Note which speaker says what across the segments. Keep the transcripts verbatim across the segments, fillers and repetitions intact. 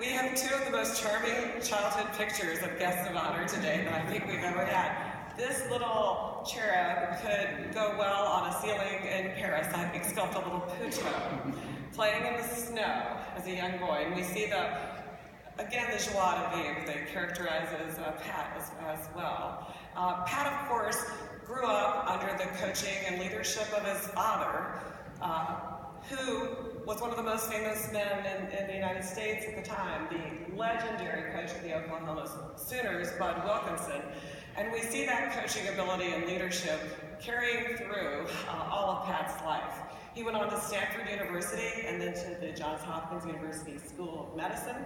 Speaker 1: We have two of the most charming childhood pictures of guests of honor today that I think we've ever had. This little cherub could go well on a ceiling in Paris. I think sculpt a little Puto, playing in the snow as a young boy. And we see the, again, the joie de vivre that characterizes uh, Pat as, as well. Uh, Pat, of course, grew up under the coaching and leadership of his father, uh, who was one of the most famous men in, in the United States at the time, the legendary coach of the Oklahoma Sooners, Bud Wilkinson. And we see that coaching ability and leadership carrying through uh, all of Pat's life. He went on to Stanford University and then to the Johns Hopkins University School of Medicine.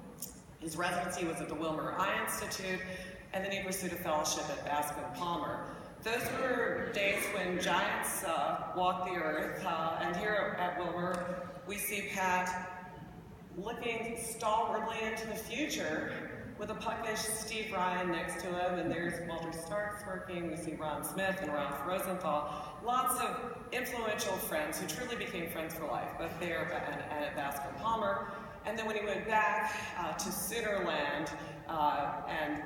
Speaker 1: His residency was at the Wilmer Eye Institute, and then he pursued a fellowship at Bascom Palmer. Those were days when giants uh, walked the earth, uh, and here at Wilmer, we see Pat looking stalwartly into the future with a puckish Steve Ryan next to him, and there's Walter Starks working. We see Ron Smith and Ralph Rosenthal. Lots of influential friends who truly became friends for life, both there and at Bascom Palmer. And then when he went back uh, to Soonerland uh, and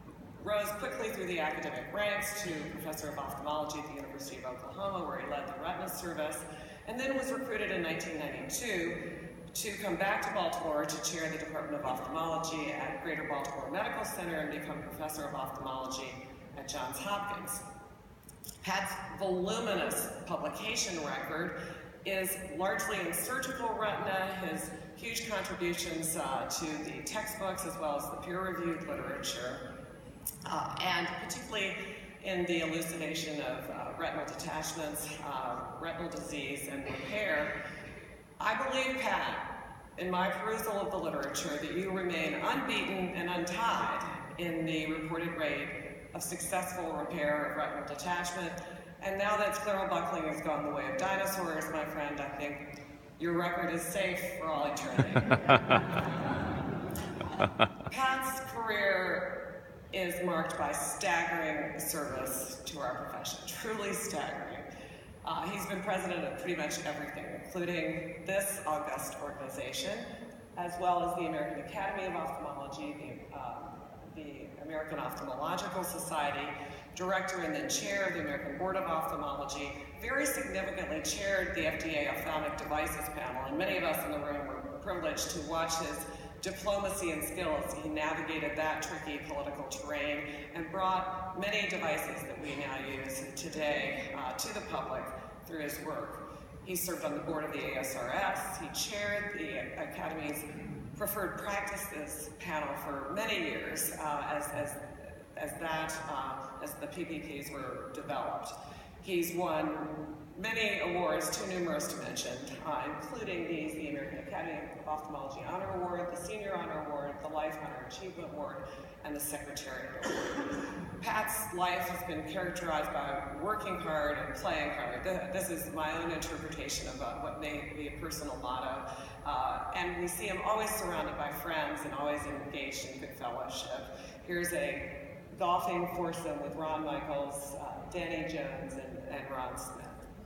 Speaker 1: rose quickly through the academic ranks to professor of ophthalmology at the University of Oklahoma, where he led the retina service, and then was recruited in nineteen ninety-two to come back to Baltimore to chair the Department of Ophthalmology at Greater Baltimore Medical Center and become professor of ophthalmology at Johns Hopkins. Pat's voluminous publication record is largely in surgical retina. His huge contributions uh, to the textbooks as well as the peer-reviewed literature, uh, and particularly in the elucidation of uh, retinal detachments, uh, retinal disease, and repair. I believe, Pat, in my perusal of the literature, that you remain unbeaten and untied in the reported rate of successful repair of retinal detachment. And now that scleral buckling has gone the way of dinosaurs, my friend, I think your record is safe for all eternity. Pat's career is marked by staggering service to our profession, truly staggering. Uh, he's been president of pretty much everything, including this august organization, as well as the American Academy of Ophthalmology, the, uh, the American Ophthalmological Society, director and then chair of the American Board of Ophthalmology, very significantly chaired the F D A Ophthalmic Devices Panel, and many of us in the room were privileged to watch his diplomacy and skills. He navigated that tricky political terrain and brought many devices that we now use today uh, to the public through his work. He served on the board of the A S R S. He chaired the Academy's Preferred Practices Panel for many years uh, as, as, as, that, uh, as the P P Ps were developed. He's won many awards, too numerous to mention, uh, including these, the American Academy of Ophthalmology Honor Award, the Senior Honor Award, the Life Honor Achievement Award, and the Secretariat Award. Pat's life has been characterized by working hard and playing hard. This is my own interpretation of what may be a personal motto. Uh, and we see him always surrounded by friends and always engaged in good fellowship. Here's a golfing foursome with Ron Michaels, uh, Danny Jones, and, and Ron Smith.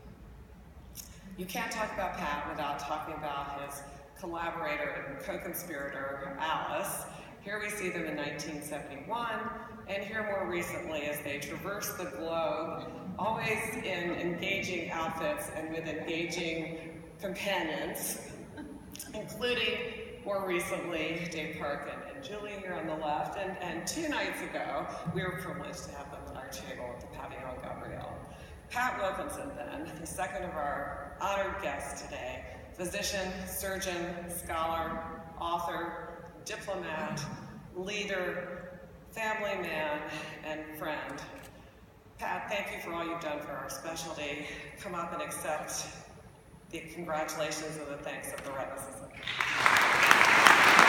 Speaker 1: You can't talk about Pat without talking about his collaborator and co-conspirator, Alice. Here we see them in nineteen seventy-one, and here more recently as they traverse the globe, always in engaging outfits and with engaging companions, including more recently Dave Park and, and Julie here on the left. And, and two nights ago, we were privileged to have them at our table at the Pavillon Gabriel. Pat Wilkinson, then, the second of our honored guests today, physician, surgeon, scholar, author, diplomat, leader, family man, and friend. Pat, thank you for all you've done for our specialty. Come up and accept the congratulations and the thanks of the Retina Society.